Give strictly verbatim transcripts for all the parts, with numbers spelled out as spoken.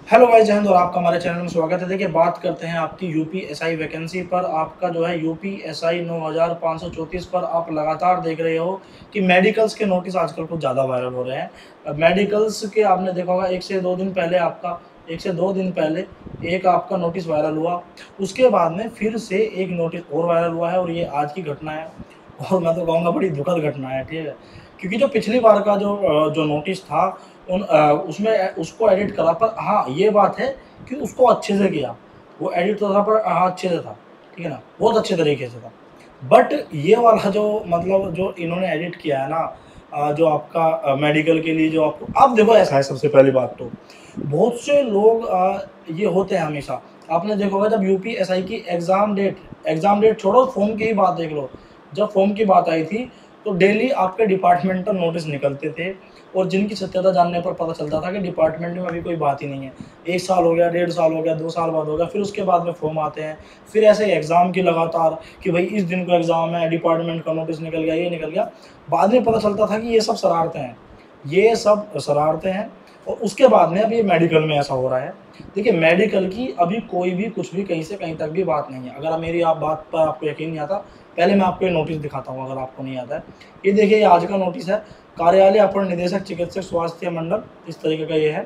Hello guys, जय हिंद और आपका हमारे चैनल में स्वागत है। देखिए, बात करते हैं आपकी यूपीएसआई वैकेंसी पर। आपका जो है यूपीएसआई नौ हज़ार पाँच सौ चौंतीस पर आप लगातार देख रहे हो कि मेडिकल्स के नोटिस आजकल कुछ ज़्यादा वायरल हो रहे हैं। अब मेडिकल्स के आपने देखा होगा, एक से दो दिन पहले आपका एक से दो दिन पहले एक आपका नोटिस वायरल हुआ। उसके बाद में फिर से एक नोटिस और वायरल हुआ है और ये आज की घटना है और मैं तो कहूँगा बड़ी दुखद घटना है, ठीक है? क्योंकि जो पिछली बार का जो अ, जो नोटिस था उन अ, उसमें उसको एडिट करा, पर हाँ, ये बात है कि उसको अच्छे से किया। वो एडिट तो था, पर हाँ, अच्छे से था, ठीक है ना? बहुत अच्छे तरीके से था। बट ये वाला जो मतलब जो इन्होंने एडिट किया है ना, अ, जो आपका अ, मेडिकल के लिए जो आपको अब देखो, ऐसा है सबसे पहली बात तो, बहुत से लोग अ, ये होते हैं हमेशा। आपने देखा होगा जब यूपीएसआई की एग्ज़ाम डेट एग्ज़ाम डेट छोड़ो, फॉर्म की ही बात देख लो। जब फॉर्म की बात आई थी, तो डेली आपके डिपार्टमेंटल नोटिस निकलते थे और जिनकी सत्यता जानने पर पता चलता था कि डिपार्टमेंट में अभी कोई बात ही नहीं है। एक साल हो गया, डेढ़ साल हो गया, दो साल बाद हो गया, फिर उसके बाद में फॉर्म आते हैं। फिर ऐसे एग्ज़ाम की लगातार कि भाई इस दिन को एग्ज़ाम है, डिपार्टमेंट का नोटिस निकल गया, ये निकल गया। बाद में पता चलता था कि ये सब शरारतें हैं, ये सब शरारतें हैं। और उसके बाद में अब ये मेडिकल में ऐसा हो रहा है। देखिए, मेडिकल की अभी कोई भी कुछ भी कहीं से कहीं तक भी बात नहीं है। अगर मेरी आप बात पर आपको यकीन नहीं आता, पहले मैं आपको ये नोटिस दिखाता हूँ, अगर आपको नहीं आता है। ये देखिए, ये आज का नोटिस है। कार्यालय अपर निदेशक चिकित्सक स्वास्थ्य मंडल, इस तरीके का ये है।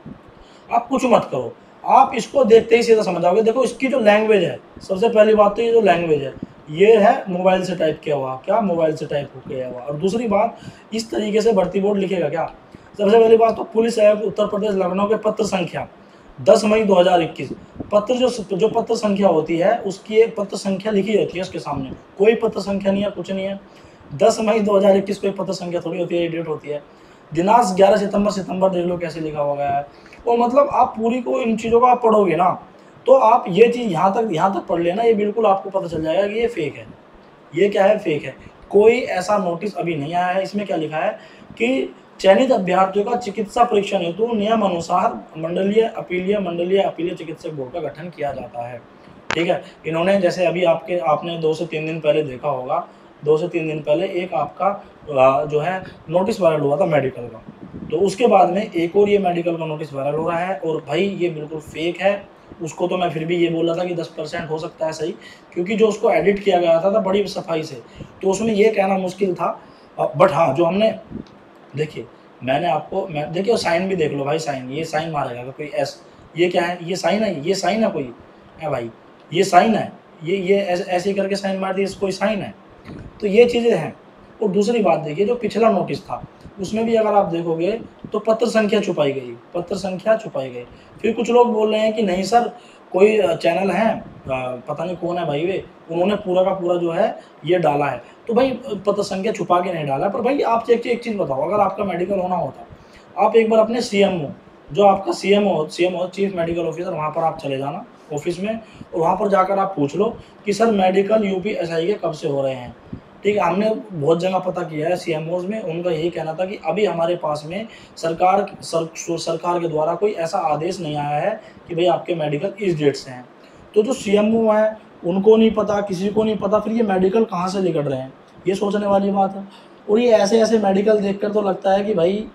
आप कुछ मत करो, आप इसको देखते ही सीधा समझ जाओगे। देखो, इसकी जो लैंग्वेज है, सबसे पहली बात तो ये जो लैंग्वेज है, ये है मोबाइल से टाइप किया हुआ। क्या मोबाइल से टाइप किया हुआ? और दूसरी बात, इस तरीके से भर्ती बोर्ड लिखेगा क्या? सबसे पहली बात तो पुलिस आयुक्त उत्तर प्रदेश लखनऊ के पत्र संख्या दस मई दो हज़ार इक्कीस। पत्र जो जो पत्र संख्या होती है, उसकी एक पत्र संख्या लिखी रहती है उसके सामने। कोई पत्र संख्या नहीं है, कुछ नहीं है। दस मई दो हज़ार इक्कीस कोई पत्र संख्या थोड़ी होती है, डेट होती है। दिनांक ग्यारह सितंबर सितंबर देख लो कैसे लिखा हुआ है। और मतलब आप पूरी को इन चीज़ों को आप पढ़ोगे ना, तो आप ये चीज़ यहाँ तक यहाँ तक पढ़ लेना, ये बिल्कुल आपको पता चल जाएगा कि ये फेक है। ये क्या है? फेक है। कोई ऐसा नोटिस अभी नहीं आया है। इसमें क्या लिखा है कि चयनित अभ्यर्थियों का चिकित्सा परीक्षण हेतु नियम अनुसार मंडलीय अपीलीय मंडलीय अपीलीय चिकित्सक बोर्ड का गठन किया जाता है, ठीक है? इन्होंने जैसे अभी आपके आपने दो से तीन दिन पहले देखा होगा, दो से तीन दिन पहले एक आपका अ, जो है नोटिस वायरल हुआ था मेडिकल का। तो उसके बाद में एक और ये मेडिकल का नोटिस वायरल हो रहा है और भाई ये बिल्कुल फेक है। उसको तो मैं फिर भी ये बोल रहा था कि दस परसेंट हो सकता है सही, क्योंकि जो उसको एडिट किया गया था, था बड़ी सफाई से, तो उसमें ये कहना मुश्किल था। बट हाँ, जो हमने देखिए, मैंने आपको मैं देखिए, साइन भी देख लो भाई, साइन, ये साइन मारेगा कोई एस, ये क्या है? ये साइन है, ये साइन है कोई है भाई, ये साइन है, ये ये ऐसे ऐसे करके साइन मार दिए, कोई साइन है? तो ये चीज़ें हैं। और दूसरी बात देखिए, जो पिछला नोटिस था, उसमें भी अगर आप देखोगे तो पत्र संख्या छुपाई गई, पत्र संख्या छुपाई गई। फिर कुछ लोग बोल रहे हैं कि नहीं सर, कोई चैनल है, पता नहीं कौन है भाई, वे उन्होंने पूरा का पूरा जो है ये डाला है। तो भाई पत्र संख्या छुपा के नहीं डाला। पर भाई आप एक एक चीज़ बताओ, अगर आपका मेडिकल होना होता, आप एक बार अपने सीएमओ, जो आपका CMO CMO chief medical officer, वहाँ पर आप चले जाना ऑफिस में और वहाँ पर जाकर आप पूछ लो कि सर मेडिकल यूपीएसआई के कब से हो रहे हैं, ठीक है? हमने बहुत जगह पता किया है सीएमओज में, उनका यही कहना था कि अभी हमारे पास में सरकार सर, सरकार के द्वारा कोई ऐसा आदेश नहीं आया है कि भाई आपके मेडिकल इस डेट से हैं। तो जो सीएमओ हैं, उनको नहीं पता, किसी को नहीं पता, फिर ये मेडिकल कहाँ से निकल रहे हैं, ये सोचने वाली बात है। और ये ऐसे ऐसे मेडिकल देखकर तो लगता है कि भाई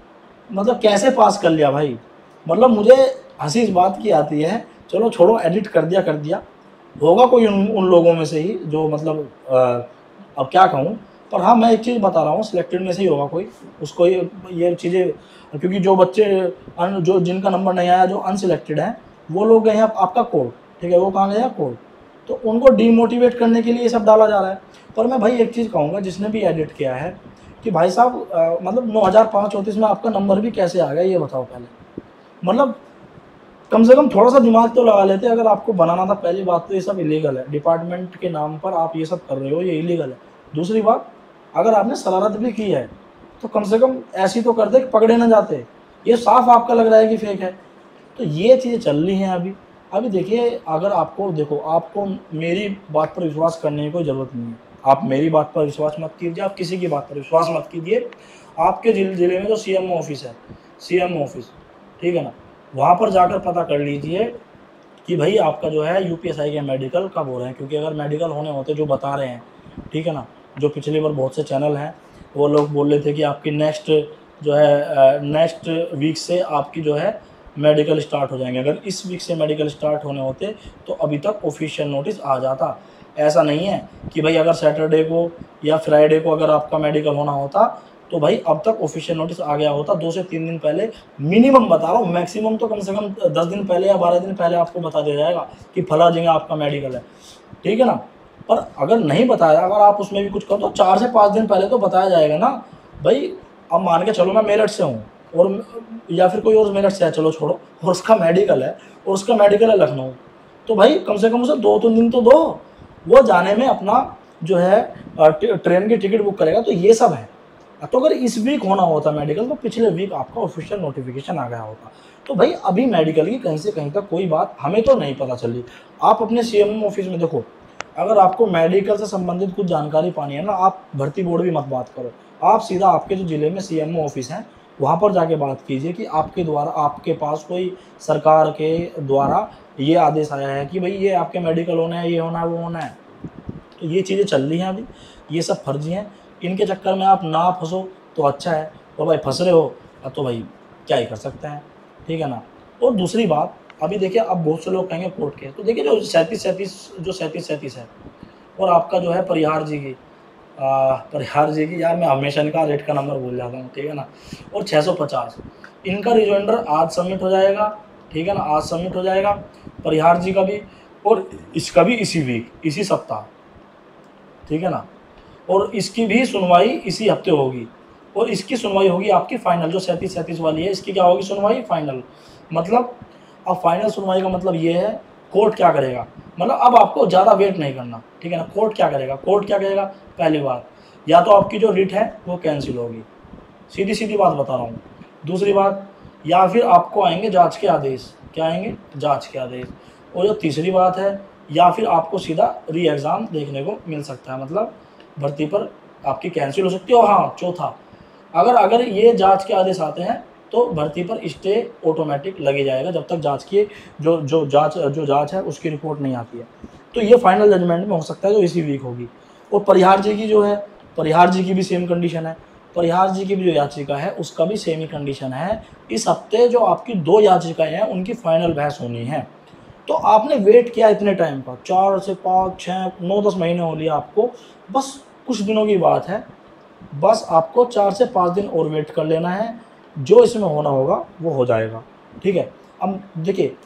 मतलब कैसे पास कर लिया भाई। मतलब मुझे हंसी इस बात की आती है, चलो छोड़ो, एडिट कर दिया कर दिया, होगा कोई उन, उन लोगों में से ही जो मतलब आ, अब क्या कहूँ। पर हाँ, मैं एक चीज़ बता रहा हूँ, सिलेक्टेड में से ही होगा कोई, उसको ये ये चीज़ें, क्योंकि जो बच्चे अन, जो जिनका नंबर नहीं आया, जो अनसिलेक्टेड हैं, वो लोग गए हैं आपका कोड, ठीक है? वो कहाँ गया? कोड। तो उनको डीमोटिवेट करने के लिए ये सब डाला जा रहा है। पर मैं भाई एक चीज़ कहूँगा, जिसने भी एडिट किया है, कि भाई साहब अ, मतलब नौ हज़ार पाँच सौ चौंतीस में आपका नंबर भी कैसे आ गया, ये बताओ पहले। मतलब कम से कम थोड़ा सा दिमाग तो लगा लेते अगर आपको बनाना था। पहली बात तो ये सब इलीगल है, डिपार्टमेंट के नाम पर आप ये सब कर रहे हो, ये इलीगल है। दूसरी बात, अगर आपने शरारत भी की है तो कम से कम ऐसी तो करते कि पकड़े ना जाते। ये साफ आपका लग रहा है कि फेक है। तो ये चीज़ें चल रही हैं अभी। अभी देखिए, अगर आपको देखो, आपको मेरी बात पर विश्वास करने की कोई ज़रूरत नहीं है। आप मेरी बात पर विश्वास मत कीजिए, आप किसी की बात पर विश्वास मत कीजिए। आपके जिले में जो सीएमओ ऑफिस है, सीएमओ ऑफिस, ठीक है ना, वहाँ पर जाकर पता कर लीजिए कि भाई आपका जो है यूपीएसआई के मेडिकल कब हो रहे हैं। क्योंकि अगर मेडिकल होने होते जो बता रहे हैं, ठीक है ना, जो पिछली बार बहुत से चैनल हैं, वो लोग बोल रहे थे कि आपकी नेक्स्ट जो है नेक्स्ट वीक से आपकी जो है मेडिकल स्टार्ट हो जाएंगे। अगर इस वीक से मेडिकल स्टार्ट होने होते तो अभी तक ऑफिशियल नोटिस आ जाता। ऐसा नहीं है कि भाई अगर सैटरडे को या फ्राइडे को अगर आपका मेडिकल होना होता तो भाई अब तक ऑफिशियल नोटिस आ गया होता। दो से तीन दिन पहले मिनिमम बता रहा हूँ, मैक्सिमम तो कम से कम दस दिन पहले या बारह दिन पहले आपको बता दिया जाएगा कि फला जगह आपका मेडिकल है, ठीक है ना। पर अगर नहीं बताया, अगर आप उसमें भी कुछ करो तो चार से पाँच दिन पहले तो बताया जाएगा ना भाई। अब मान के चलो मैं मेरठ से हूँ और या फिर कोई और मेरठ से है, चलो छोड़ो, और उसका मेडिकल है और उसका मेडिकल है लखनऊ, तो भाई कम से कम उसे दो तीन दिन तो दो, वो जाने में अपना जो है ट्रेन की टिकट बुक करेगा। तो ये सब है। तो अगर इस वीक होना होता मेडिकल तो पिछले वीक आपका ऑफिशियल नोटिफिकेशन आ गया होता। तो भाई अभी मेडिकल की कहीं से कहीं तक कोई बात हमें तो नहीं पता चली। आप अपने सीएमओ ऑफिस में देखो, अगर आपको मेडिकल से संबंधित कुछ जानकारी पानी है ना, आप भर्ती बोर्ड भी मत बात करो, आप सीधा आपके जो ज़िले में सीएमओ ऑफिस हैं वहाँ पर जाके बात कीजिए कि आपके द्वारा आपके पास कोई सरकार के द्वारा ये आदेश आया है कि भाई ये आपके मेडिकल होना है, ये होना है, वो होना है। तो ये चीज़ें चल रही हैं अभी, ये सब फर्जी हैं, इनके चक्कर में आप ना फंसो तो अच्छा है। और भाई फंस रहे हो तो भाई क्या ही कर सकते हैं, ठीक है ना। और दूसरी बात, अभी देखिए अब बहुत से लोग कहेंगे कोर्ट के, तो देखिए जो सैंतीस सैंतीस जो सैंतीस सैंतीस है और आपका जो है परिहार जी की आ, परिहार जी की, यार मैं हमेशा इनका रेट का नंबर भूल जाता हूँ, ठीक है ना, और छः सौ पचास इनका रिजॉइंडर आज सबमिट हो जाएगा, ठीक है ना, आज सबमिट हो जाएगा परिहार जी का भी और इसका भी इसी वीक, इसी सप्ताह, ठीक है ना। और इसकी भी सुनवाई इसी हफ्ते होगी और इसकी सुनवाई होगी आपकी फाइनल, जो सैंतीस सैंतीस वाली है इसकी क्या होगी सुनवाई फाइनल। मतलब अब फाइनल सुनवाई का मतलब ये है कोर्ट क्या करेगा, मतलब अब आपको ज़्यादा वेट नहीं करना, ठीक है ना। कोर्ट क्या करेगा, कोर्ट क्या करेगा, पहली बात या तो आपकी जो रिट है वो कैंसिल होगी, सीधी सीधी बात बता रहा हूँ। दूसरी बात, या फिर आपको आएंगे जांच के आदेश, क्या आएंगे, जांच के आदेश। और जो तीसरी बात है, या फिर आपको सीधा री एग्ज़ाम देखने को मिल सकता है, मतलब भर्ती पर आपकी कैंसिल हो सकती है। और हाँ चौथा, अगर अगर ये जांच के आदेश आते हैं तो भर्ती पर स्टे ऑटोमेटिक लगे जाएगा जब तक जांच की जो जो जांच जो जांच है उसकी रिपोर्ट नहीं आती है। तो ये फाइनल जजमेंट में हो सकता है जो इसी वीक होगी। और परिहार जी की जो है, परिहार जी की भी सेम कंडीशन है, परिहार जी की भी जो याचिका है उसका भी सेम ही कंडीशन है। इस हफ्ते जो आपकी दो याचिकाएं हैं उनकी फाइनल बहस होनी है। तो आपने वेट किया इतने टाइम का, चार से पाँच छः नौ दस महीने हो लिए आपको, बस कुछ दिनों की बात है, बस आपको चार से पाँच दिन और वेट कर लेना है, जो इसमें होना होगा वो हो जाएगा, ठीक है। अब देखिए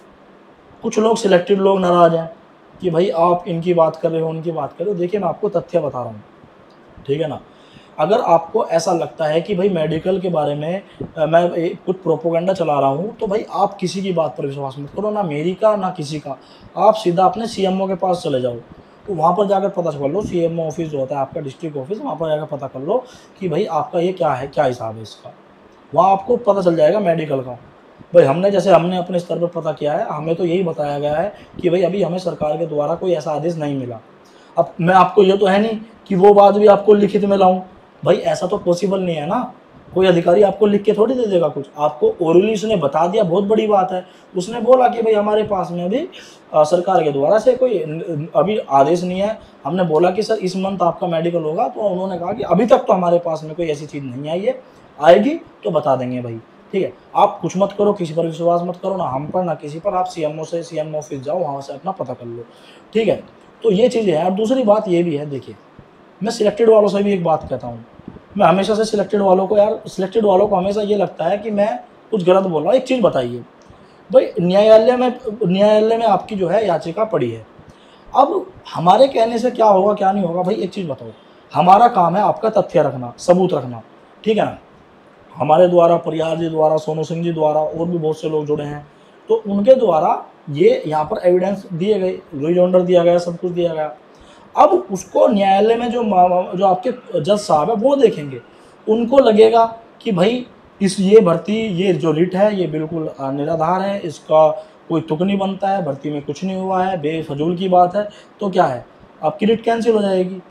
कुछ लोग सिलेक्टेड लोग नाराज़ हैं कि भाई आप इनकी बात कर रहे हो उनकी बात कर रहे हो। देखिए मैं आपको तथ्य बता रहा हूँ, ठीक है ना। अगर आपको ऐसा लगता है कि भाई मेडिकल के बारे में आ, मैं ए, कुछ प्रोपोगंडा चला रहा हूँ तो भाई आप किसी की बात पर विश्वास मत करो, ना मेरी का ना किसी का। आप सीधा अपने सीएमओ के पास चले जाओ, तो वहाँ पर जाकर पता कर लो, सीएमओ ऑफिस जो होता है आपका डिस्ट्रिक्ट ऑफिस, वहाँ पर जाकर पता कर लो कि भाई आपका ये क्या है, क्या हिसाब है इसका। वहाँ आपको पता चल जाएगा मेडिकल का। भाई हमने जैसे हमने अपने स्तर पर पता किया है, हमें तो यही बताया गया है कि भाई अभी हमें सरकार के द्वारा कोई ऐसा आदेश नहीं मिला। अब मैं आपको ये तो है नहीं कि वो बात भी आपको लिखित में लाऊं, भाई ऐसा तो पॉसिबल नहीं है ना। कोई अधिकारी आपको लिख के थोड़ी दे देगा कुछ, आपको ओरली उसने बता दिया, बहुत बड़ी बात है। उसने बोला कि भाई हमारे पास में अभी आ, सरकार के द्वारा से कोई अभी आदेश नहीं है। हमने बोला कि सर इस मंथ आपका मेडिकल होगा, तो उन्होंने कहा कि अभी तक तो हमारे पास में कोई ऐसी चीज़ नहीं आई है, आएगी तो बता देंगे भाई, ठीक है। आप कुछ मत करो, किसी पर विश्वास मत करो, ना हम पर ना किसी पर। आप सीएमओ से सीएमओ ऑफिस जाओ, वहाँ से अपना पता कर लो, ठीक है। तो ये चीज़ें हैं। और दूसरी बात ये भी है, देखिए मैं सिलेक्टेड वालों से भी एक बात कहता हूँ, मैं हमेशा से सिलेक्टेड वालों को यार सिलेक्टेड वालों को हमेशा ये लगता है कि मैं कुछ गलत बोल रहा हूँ। एक चीज़ बताइए भाई, न्यायालय में न्यायालय में आपकी जो है याचिका पड़ी है, अब हमारे कहने से क्या होगा क्या नहीं होगा, भाई एक चीज़ बताओ, हमारा काम है आपका तथ्य रखना, सबूत रखना, ठीक है ना। हमारे द्वारा, परिहार जी द्वारा, सोनू सिंह जी द्वारा और भी बहुत से लोग जुड़े हैं, तो उनके द्वारा ये यहाँ पर एविडेंस दिए गए, रिजॉइंडर दिया गया, सब कुछ दिया गया। अब उसको न्यायालय में जो जो आपके जज साहब है वो देखेंगे, उनको लगेगा कि भाई इस ये भर्ती, ये जो रिट है ये बिल्कुल निराधार है, इसका कोई तुक नहीं बनता है, भर्ती में कुछ नहीं हुआ है, बेफजूल की बात है, तो क्या है आपकी रिट कैंसिल हो जाएगी।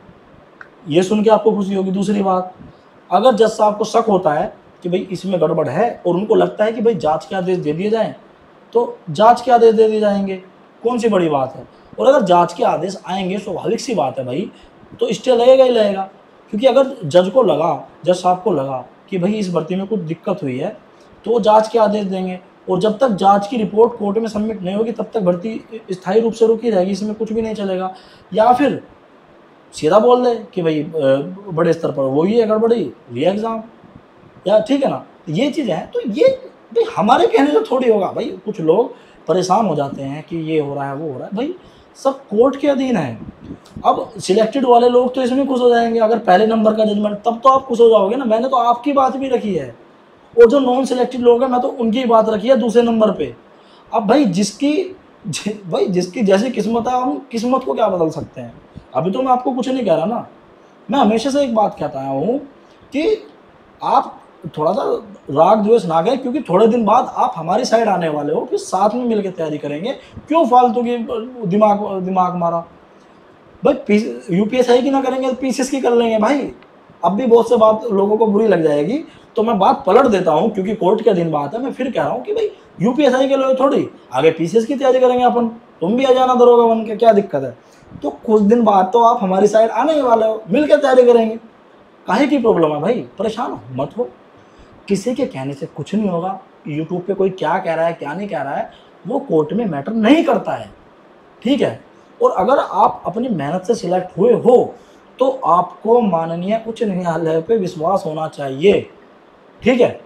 ये सुन के आपको खुशी होगी। दूसरी बात, अगर जज साहब को शक होता है कि भाई इसमें गड़बड़ है और उनको लगता है कि भाई जांच के आदेश दे दिए जाएं, तो जांच के आदेश दे दिए जाएंगे, कौन सी बड़ी बात है। और अगर जांच के आदेश आएंगे, स्वाभाविक सी बात है भाई, तो स्टे लगेगा ही लगेगा। क्योंकि अगर जज को लगा, जज साहब को लगा कि भाई इस भर्ती में कुछ दिक्कत हुई है, तो वो जांच के आदेश देंगे। और जब तक जांच की रिपोर्ट कोर्ट में सबमिट नहीं होगी तब तक भर्ती स्थायी रूप से रुकी रहेगी, इसमें कुछ भी नहीं चलेगा। या फिर सीधा बोल दे कि भाई बड़े स्तर पर वही है गड़बड़ी, री एग्ज़ाम, या ठीक है ना। ये चीज़ें हैं, तो ये भाई हमारे कहने से थोड़ी होगा भाई। कुछ लोग परेशान हो जाते हैं कि ये हो रहा है वो हो रहा है, भाई सब कोर्ट के अधीन है। अब सिलेक्टेड वाले लोग तो इसमें खुश हो जाएंगे अगर पहले नंबर का जजमेंट, तब तो आप खुश हो जाओगे ना। मैंने तो आपकी बात भी रखी है, और जो नॉन सिलेक्टेड लोग हैं मैं तो उनकी बात रखी है दूसरे नंबर पे। अब भाई जिसकी भाई जिसकी जैसी किस्मत है, हम किस्मत को क्या बदल सकते हैं। अभी तो मैं आपको कुछ नहीं कह रहा ना, मैं हमेशा से एक बात कहता आया हूँ कि आप थोड़ा सा राग द्वेष ना करें, क्योंकि थोड़े दिन बाद आप हमारी साइड आने वाले हो, कि साथ में मिलकर तैयारी करेंगे। क्यों फालतू की दिमाग दिमाग मारा भाई। यूपीएसआई की ना करेंगे तो पीसीएस की कर लेंगे भाई। अब भी बहुत से बात लोगों को बुरी लग जाएगी, तो मैं बात पलट देता हूँ, क्योंकि कोर्ट के अधीन बात है। मैं फिर कह रहा हूँ कि भाई यूपीएसआई के लोग थोड़ी आगे पीसीएस की तैयारी करेंगे अपन, तुम भी आ जाना दरोगा बन के, क्या दिक्कत है। तो कुछ दिन बाद तो आप हमारी साइड आने ही वाले हो, मिलकर तैयारी करेंगे। काहे की प्रॉब्लम है भाई, परेशान मत हो। किसी के कहने से कुछ नहीं होगा। यूट्यूब पे कोई क्या कह रहा है क्या नहीं कह रहा है वो कोर्ट में मैटर नहीं करता है, ठीक है। और अगर आप अपनी मेहनत से सिलेक्ट हुए हो तो आपको माननीय उच्च न्यायालय पे विश्वास होना चाहिए, ठीक है।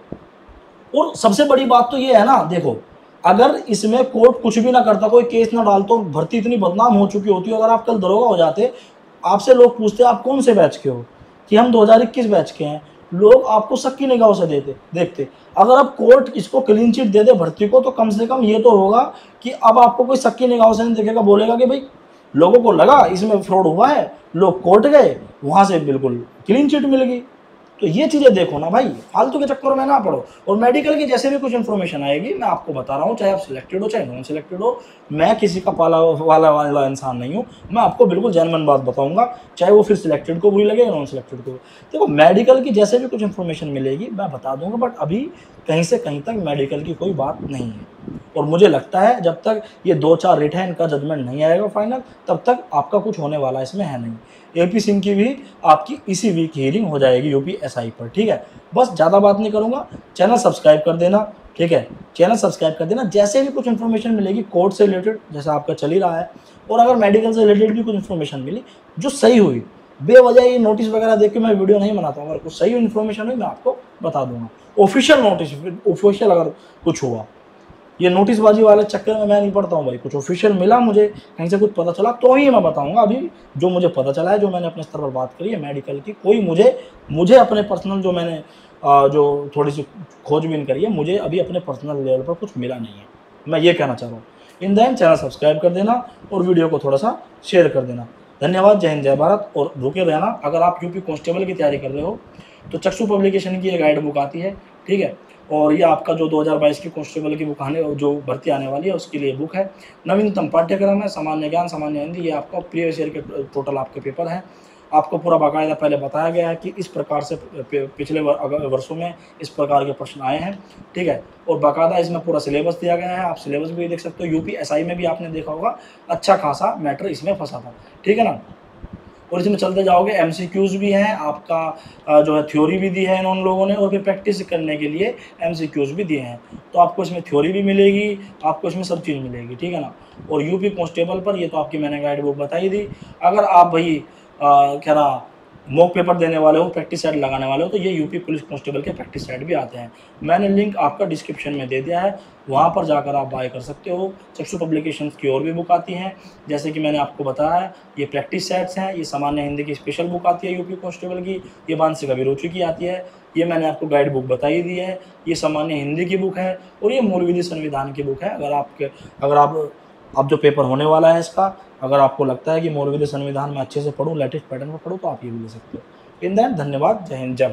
और सबसे बड़ी बात तो ये है ना, देखो अगर इसमें कोर्ट कुछ भी ना करता, कोई केस ना डालता, भर्ती इतनी बदनाम हो चुकी होती, अगर आप कल दरोगा हो जाते, आपसे लोग पूछते आप कौन से बैच के हो, कि हम दो हज़ार इक्कीस बैच के हैं, लोग आपको शक की निगाहों से देते देखते। अगर अब कोर्ट इसको क्लीन चिट दे दे भर्ती को, तो कम से कम ये तो होगा कि अब आपको कोई शक की निगाहों से नहीं देखेगा, बोलेगा कि भाई लोगों को लगा इसमें फ्रॉड हुआ है, लोग कोर्ट गए, वहाँ से बिल्कुल क्लीन चिट मिल गई। तो ये चीज़ें देखो ना भाई, फालतू के चक्कर में ना पड़ो। और मेडिकल की जैसे भी कुछ इन्फॉर्मेशन आएगी मैं आपको बता रहा हूँ, चाहे आप सिलेक्टेड हो चाहे नॉन सिलेक्टेड हो, मैं किसी का पाला वाला वाला इंसान नहीं हूँ। मैं आपको बिल्कुल जेन्युइन बात बताऊंगा, चाहे वो फिर सिलेक्टेड को बुरी लगे या नॉन सिलेक्टेड को। देखो मेडिकल की जैसे भी कुछ इन्फॉर्मेशन मिलेगी मैं बता दूंगा, बट अभी कहीं से कहीं तक मेडिकल की कोई बात नहीं है। और मुझे लगता है जब तक ये दो चार रेट है इनका जजमेंट नहीं आएगा फाइनल, तब तक आपका कुछ होने वाला इसमें है नहीं। एपी सिंह की भी आपकी इसी वीक हियरिंग हो जाएगी यूपीएसआई पर, ठीक है। बस ज़्यादा बात नहीं करूँगा, चैनल सब्सक्राइब कर देना, ठीक है। चैनल सब्सक्राइब कर देना, जैसे भी कुछ इन्फॉर्मेशन मिलेगी कोर्ट से रिलेटेड, जैसा आपका चल ही रहा है, और अगर मेडिकल से रिलेटेड भी कुछ इन्फॉर्मेशन मिली जो सही हुई, बेवजह ये नोटिस वगैरह देख के मैं वीडियो नहीं बनाता हूँ, अगर कुछ सही इन्फॉर्मेशन हुई मैं आपको बता दूंगा। ऑफिशियल नोटिस, ऑफिशियल अगर कुछ हुआ, ये नोटिसबाजी वाले चक्कर में मैं नहीं पड़ता हूँ भाई। कुछ ऑफिशियल मिला मुझे, कहीं से कुछ पता चला तो ही मैं बताऊंगा। अभी जो मुझे पता चला है, जो मैंने अपने स्तर पर बात करी है मेडिकल की, कोई मुझे मुझे अपने पर्सनल जो मैंने जो थोड़ी सी खोजबीन करी है, मुझे अभी अपने पर्सनल लेवल पर कुछ मिला नहीं है। मैं ये कहना चाह रहा हूँ। In the end channel subscribe कर देना और वीडियो को थोड़ा सा शेयर कर देना। धन्यवाद। जय हिंद जय भारत। और रुके रहना, अगर आप यूपी कांस्टेबल की तैयारी कर रहे हो तो चक्षु पब्लिकेशन की ये गाइड बुक आती है, ठीक है। और ये आपका जो दो हज़ार बाईस की कांस्टेबल की बुक आने जो भर्ती आने वाली है उसके लिए बुक है। नवीनतम पाठ्यक्रम है, सामान्य ज्ञान, सामान्य हिंदी, ये आपका प्रीवियस ईयर के टोटल आपके पेपर हैं। आपको पूरा बाकायदा पहले बताया गया है कि इस प्रकार से पिछले वर्षों में इस प्रकार के प्रश्न आए हैं, ठीक है। और बाकायदा इसमें पूरा सिलेबस दिया गया है, आप सिलेबस भी देख सकते हो। यूपीएसआई में भी आपने देखा होगा अच्छा खासा मैटर इसमें फंसा था, ठीक है ना। और इसमें चलते जाओगे, एमसीक्यूज़ भी हैं, आपका जो है थ्योरी भी दी है उन लोगों ने, और फिर प्रैक्टिस करने के लिए एमसीक्यूज़ भी दिए हैं। तो आपको इसमें थ्योरी भी मिलेगी, आपको इसमें सब चीज़ मिलेगी, ठीक है ना। और यूपी कांस्टेबल पर ये तो आपकी मैंने गाइड बुक बताई दी। अगर आप भाई क्या रहा मॉक पेपर देने वाले हो, प्रैक्टिस सेट लगाने वाले हो, तो ये यूपी पुलिस कांस्टेबल के प्रैक्टिस सेट भी आते हैं। मैंने लिंक आपका डिस्क्रिप्शन में दे दिया है, वहाँ पर जाकर आप बाय कर सकते हो। चक्षु पब्लिकेशंस की और भी बुक आती हैं, जैसे कि मैंने आपको बताया है, ये प्रैक्टिस सेट्स हैं। ये सामान्य हिंदी की स्पेशल बुक आती है यूपी कांस्टेबल की, ये मानसिक अभिरुचि की आती है। ये मैंने आपको गाइड बुक बताई दी है, ये सामान्य हिंदी की बुक है, और ये मूल विधि संविधान की बुक है। अगर आपके अगर आप अब जो पेपर होने वाला है इसका, अगर आपको लगता है कि मूल विधि संविधान में अच्छे से पढूं, लेटेस्ट पैटर्न में पढूं, तो आप ये भी ले सकते हो। इन दैट धन्यवाद। जय हिंद जय भारत।